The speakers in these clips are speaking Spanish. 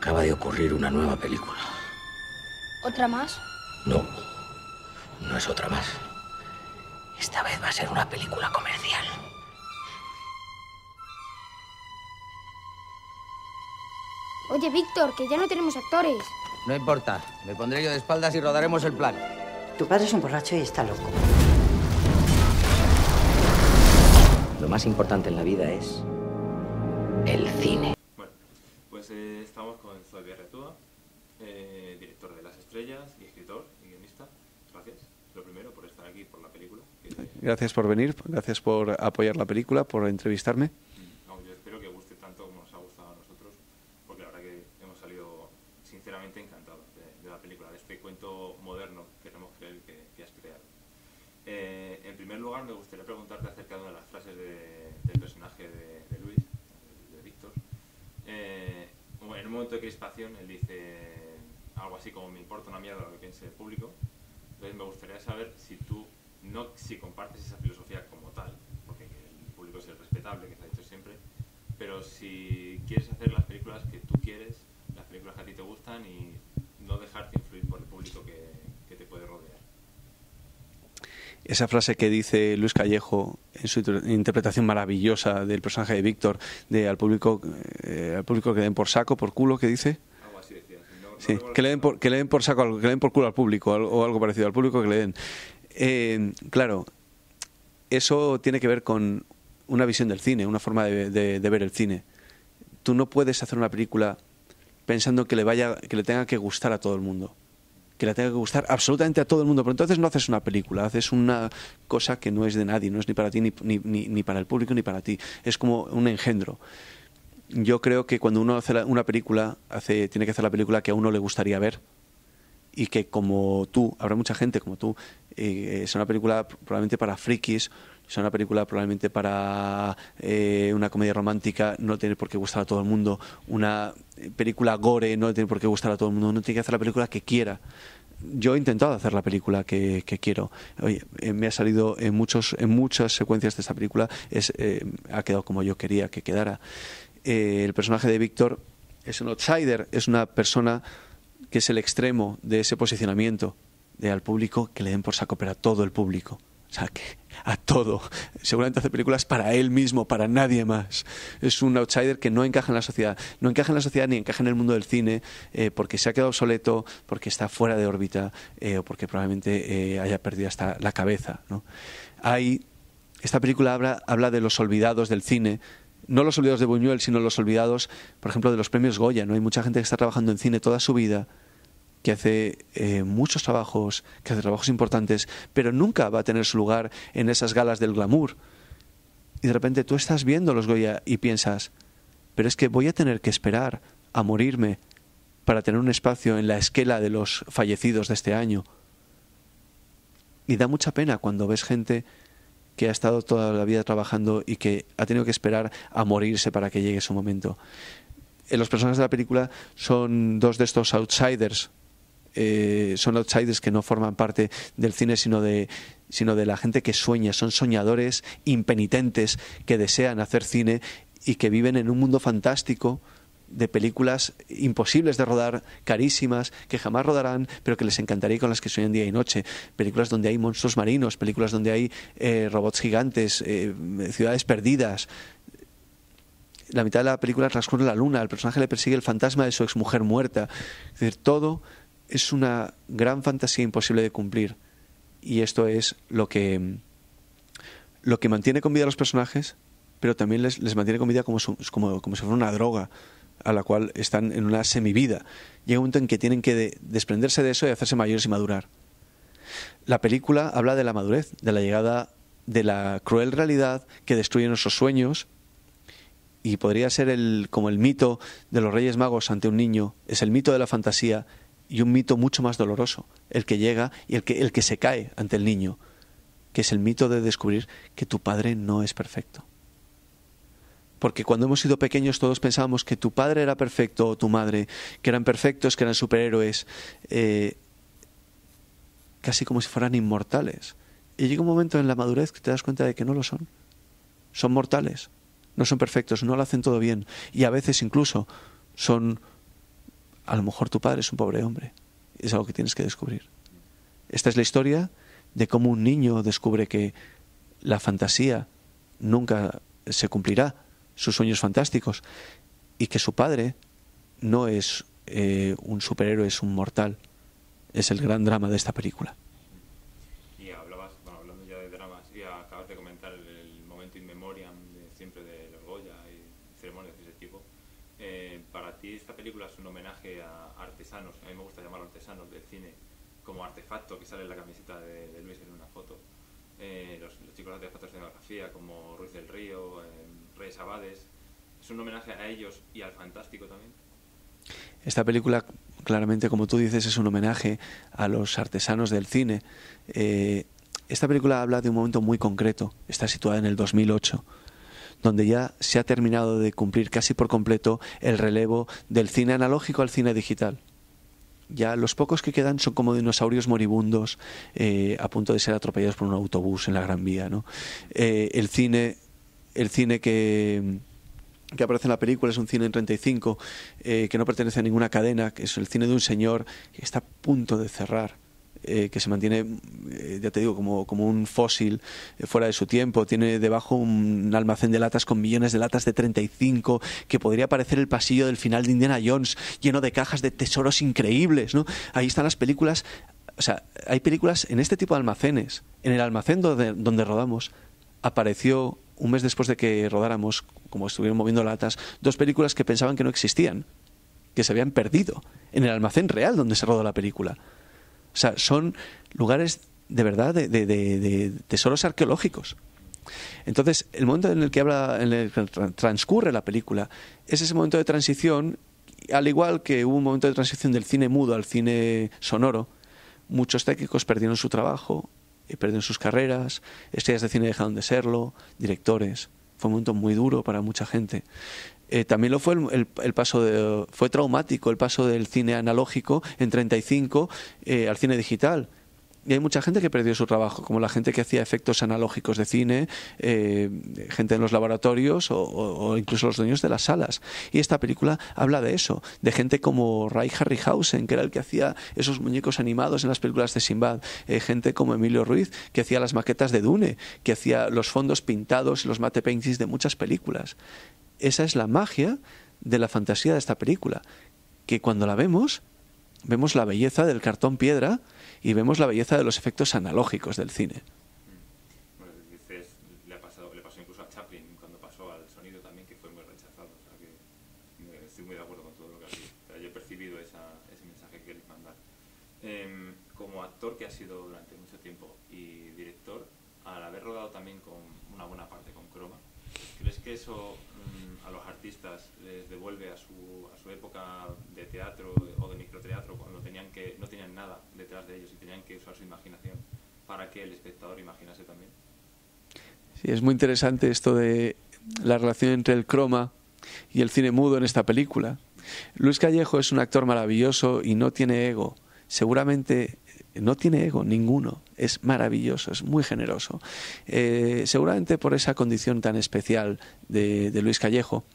Acaba de ocurrir una nueva película. ¿Otra más? No, no es otra más. Esta vez va a ser una película comercial. Oye, Víctor, que ya no tenemos actores. No importa, me pondré yo de espaldas y rodaremos el plan. Tu padre es un borracho y está loco. Lo más importante en la vida es el cine. Bueno, pues estamos con Zoe Berretúa, director de Las Estrellas y escritor y guionista. Gracias, lo primero, por estar aquí, por la película. Gracias por venir, gracias por apoyar la película, por entrevistarme. No, yo espero que guste tanto como nos ha gustado a nosotros, porque la verdad que hemos salido sinceramente encantados de la película, de este cuento moderno que queremos creer que has creado. En primer lugar, me gustaría preguntarte acerca de una de las frases del personaje de Luis, de Víctor. En un momento de crispación, él dice algo así como: me importa una mierda lo que piense el público. Entonces me gustaría saber si compartes esa filosofía como tal, porque el público es el respetable, que se ha dicho siempre, pero si quieres hacer las películas que tú quieres, las películas que a ti te gustan, y no dejarte influir por el público que te puede rodear. Esa frase que dice Luis Callejo en su interpretación maravillosa del personaje de Víctor, de al público que le den por saco, por culo, que dice. Algo así decía. Sí, que le den por saco, que le den por culo al público, o algo parecido, al público que le den. Claro, eso tiene que ver con una visión del cine, una forma de ver el cine. Tú no puedes hacer una película pensando que le tenga que gustar a todo el mundo, que le tenga que gustar absolutamente a todo el mundo, pero entonces no haces una película, haces una cosa que no es de nadie, no es ni para ti, ni para el público, ni para ti. Es como un engendro. Yo creo que cuando uno hace una película, tiene que hacer la película que a uno le gustaría ver, y que, como tú, habrá mucha gente como tú, es una película probablemente para frikis, es una película probablemente para una comedia romántica, no tiene por qué gustar a todo el mundo, una película gore no tiene por qué gustar a todo el mundo, uno tiene que hacer la película que quiera. Yo he intentado hacer la película que quiero. Oye, me ha salido en muchas secuencias de esta película, ha quedado como yo quería que quedara. El personaje de Víctor es un outsider, es una persona que es el extremo de ese posicionamiento de al público que le den por saco, pero a todo el público. O sea, que a todo. Seguramente hace películas para él mismo, para nadie más. Es un outsider que no encaja en la sociedad. No encaja en la sociedad ni encaja en el mundo del cine, porque se ha quedado obsoleto, porque está fuera de órbita, o porque probablemente haya perdido hasta la cabeza, ¿no? Esta película habla de los olvidados del cine. No los olvidados de Buñuel, sino los olvidados, por ejemplo, de los premios Goya, ¿no? Hay mucha gente que está trabajando en cine toda su vida, que hace muchos trabajos, que hace trabajos importantes, pero nunca va a tener su lugar en esas galas del glamour. Y de repente tú estás viendo los Goya y piensas: pero es que voy a tener que esperar a morirme para tener un espacio en la esquela de los fallecidos de este año. Y da mucha pena cuando ves gente que ha estado toda la vida trabajando y que ha tenido que esperar a morirse para que llegue su momento. Los personajes de la película son dos de estos outsiders. Son outsiders que no forman parte del cine, sino de la gente que sueña. Son soñadores impenitentes que desean hacer cine y que viven en un mundo fantástico de películas imposibles de rodar, carísimas, que jamás rodarán, pero que les encantaría y con las que sueñan día y noche. Películas donde hay monstruos marinos, películas donde hay robots gigantes, ciudades perdidas. La mitad de la película transcurre en la luna, al personaje le persigue el fantasma de su exmujer muerta. Es decir, todo es una gran fantasía imposible de cumplir. Y esto es lo que mantiene con vida a los personajes, pero también les mantiene con vida como si fuera una droga a la cual están en una semivida. Llega un momento en que tienen que desprenderse de eso y hacerse mayores y madurar. La película habla de la madurez, de la llegada de la cruel realidad que destruye nuestros sueños, y podría ser como el mito de los Reyes Magos ante un niño. Es el mito de la fantasía, y un mito mucho más doloroso, el que llega y el que se cae ante el niño, que es el mito de descubrir que tu padre no es perfecto. Porque cuando hemos sido pequeños todos pensábamos que tu padre era perfecto, o tu madre, que eran perfectos, que eran superhéroes, casi como si fueran inmortales. Y llega un momento en la madurez que te das cuenta de que no lo son. Son mortales, no son perfectos, no lo hacen todo bien, y a veces incluso son a lo mejor tu padre es un pobre hombre. Es algo que tienes que descubrir. Esta es la historia de cómo un niño descubre que la fantasía nunca se cumplirá, sus sueños fantásticos, y que su padre no es un superhéroe, es un mortal. Es el gran drama de esta película. Y hablabas, bueno, hablando ya de dramas, y acabas de comentar el momento in memoriam siempre de los Goya y ceremonias de ese tipo. Para ti esta película es un homenaje a artesanos, a mí me gusta llamarlo artesanos del cine, como Artefacto, que sale en la camiseta de Luis en una foto. Los chicos de Artefactos de Cinematografía, como Ruiz del Río, Reyes Abades. ¿Es un homenaje a ellos y al fantástico también? Esta película, claramente, como tú dices, es un homenaje a los artesanos del cine. Esta película habla de un momento muy concreto. Está situada en el 2008, donde ya se ha terminado de cumplir casi por completo el relevo del cine analógico al cine digital. Ya los pocos que quedan son como dinosaurios moribundos a punto de ser atropellados por un autobús en la Gran Vía, ¿no? El cine que aparece en la película es un cine en 35 que no pertenece a ninguna cadena, que es el cine de un señor que está a punto de cerrar, que se mantiene, ya te digo, como un fósil fuera de su tiempo. Tiene debajo un almacén de latas con millones de latas de 35, que podría parecer el pasillo del final de Indiana Jones, lleno de cajas de tesoros increíbles, ¿no? Ahí están las películas. O sea, hay películas en este tipo de almacenes. En el almacén donde rodamos apareció, un mes después de que rodáramos, como estuvieron moviendo latas, 2 películas que pensaban que no existían, que se habían perdido en el almacén real donde se rodó la película. O sea, son lugares de verdad de tesoros arqueológicos. Entonces, el momento en el que transcurre la película es ese momento de transición, al igual que hubo un momento de transición del cine mudo al cine sonoro. Muchos técnicos perdieron su trabajo, perdieron sus carreras, estrellas de cine dejaron de serlo, directores. Fue un momento muy duro para mucha gente. También lo fue fue traumático el paso del cine analógico en 35 al cine digital. Y hay mucha gente que perdió su trabajo, como la gente que hacía efectos analógicos de cine, gente en los laboratorios o incluso los dueños de las salas. Y esta película habla de eso, de gente como Ray Harryhausen, que era el que hacía esos muñecos animados en las películas de Sinbad, gente como Emilio Ruiz, que hacía las maquetas de Dune, que hacía los fondos pintados y los matte paintings de muchas películas. Esa es la magia de la fantasía de esta película, que cuando la vemos la belleza del cartón piedra y vemos la belleza de los efectos analógicos del cine. Bueno, dices, le pasó incluso a Chaplin cuando pasó al sonido también, que fue muy rechazado. O sea que estoy muy de acuerdo con todo lo que has dicho. O sea, yo he percibido ese mensaje que queréis mandar. Como actor que has sido durante mucho tiempo y director, al haber rodado también con una buena parte con croma, ¿crees que eso a los artistas les devuelve a su época de teatro o de microteatro, cuando no tenían nada detrás de ellos y tenían que usar su imaginación para que el espectador imaginase también? Sí, es muy interesante esto de la relación entre el croma y el cine mudo en esta película. Luis Callejo es un actor maravilloso y no tiene ego. Seguramente no tiene ego ninguno. Es maravilloso, es muy generoso. Seguramente por esa condición tan especial de Luis Callejo,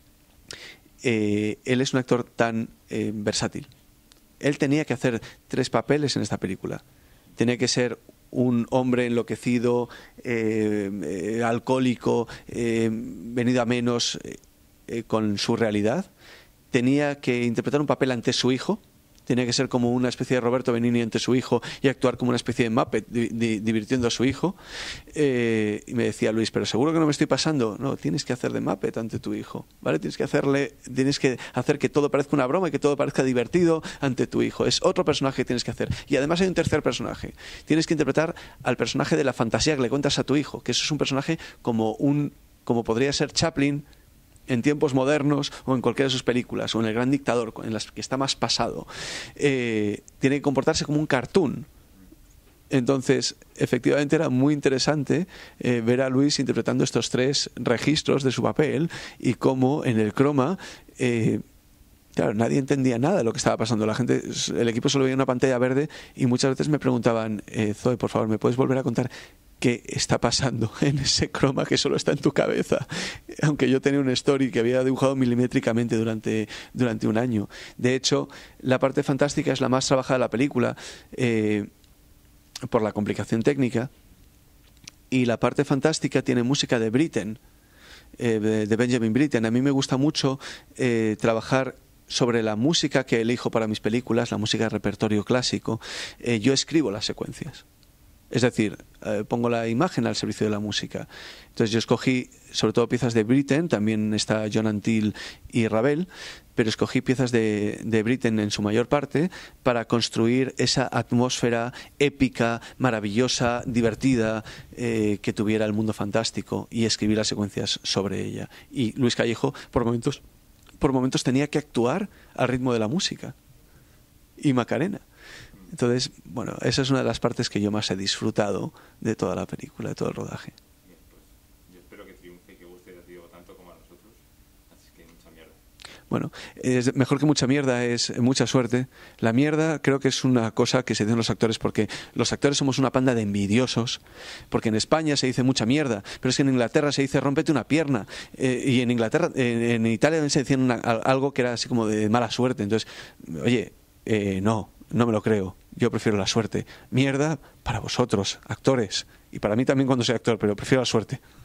él es un actor tan versátil. Él tenía que hacer 3 papeles en esta película. Tenía que ser un hombre enloquecido, alcohólico, venido a menos con su realidad. Tenía que interpretar un papel ante su hijo. Tenía que ser como una especie de Roberto Benigni ante su hijo y actuar como una especie de Muppet divirtiendo a su hijo. Y me decía Luis, pero seguro que no me estoy pasando. No, tienes que hacer de Muppet ante tu hijo, ¿vale? Tienes que hacer que todo parezca una broma y que todo parezca divertido ante tu hijo. Es otro personaje que tienes que hacer. Y además hay un tercer personaje. Tienes que interpretar al personaje de la fantasía que le cuentas a tu hijo, que eso es un personaje como podría ser Chaplin en tiempos modernos o en cualquiera de sus películas, o en El Gran Dictador, en las que está más pasado. Tiene que comportarse como un cartoon. Entonces, efectivamente era muy interesante ver a Luis interpretando estos 3 registros de su papel y cómo en el croma, claro, nadie entendía nada de lo que estaba pasando. El equipo solo veía una pantalla verde y muchas veces me preguntaban, Zoe, por favor, ¿me puedes volver a contar ¿qué está pasando en ese croma que solo está en tu cabeza? Aunque yo tenía un story que había dibujado milimétricamente durante un año. De hecho, la parte fantástica es la más trabajada de la película por la complicación técnica, y la parte fantástica tiene música de Britten, de Benjamin Britten. A mí me gusta mucho trabajar sobre la música que elijo para mis películas, la música de repertorio clásico. Yo escribo las secuencias. Es decir, pongo la imagen al servicio de la música. Entonces yo escogí sobre todo piezas de Britten, también está John Antill y Ravel, pero escogí piezas de Britten en su mayor parte para construir esa atmósfera épica, maravillosa, divertida que tuviera el mundo fantástico, y escribí las secuencias sobre ella. Y Luis Callejo por momentos tenía que actuar al ritmo de la música, y Macarena. Entonces, bueno, esa es una de las partes que yo más he disfrutado de toda la película, de todo el rodaje. Bien, pues yo espero que triunfe y que guste a Diego tanto como a nosotros, así que mucha mierda. Bueno, es mejor que mucha mierda es mucha suerte. La mierda creo que es una cosa que se dicen los actores, porque los actores somos una panda de envidiosos, porque en España se dice mucha mierda, pero es que en Inglaterra se dice rómpete una pierna, y en Inglaterra, en Italia se decían algo que era así como de mala suerte. Entonces, oye, no me lo creo. Yo prefiero la suerte. Mierda para vosotros, actores, y para mí también cuando soy actor, pero prefiero la suerte.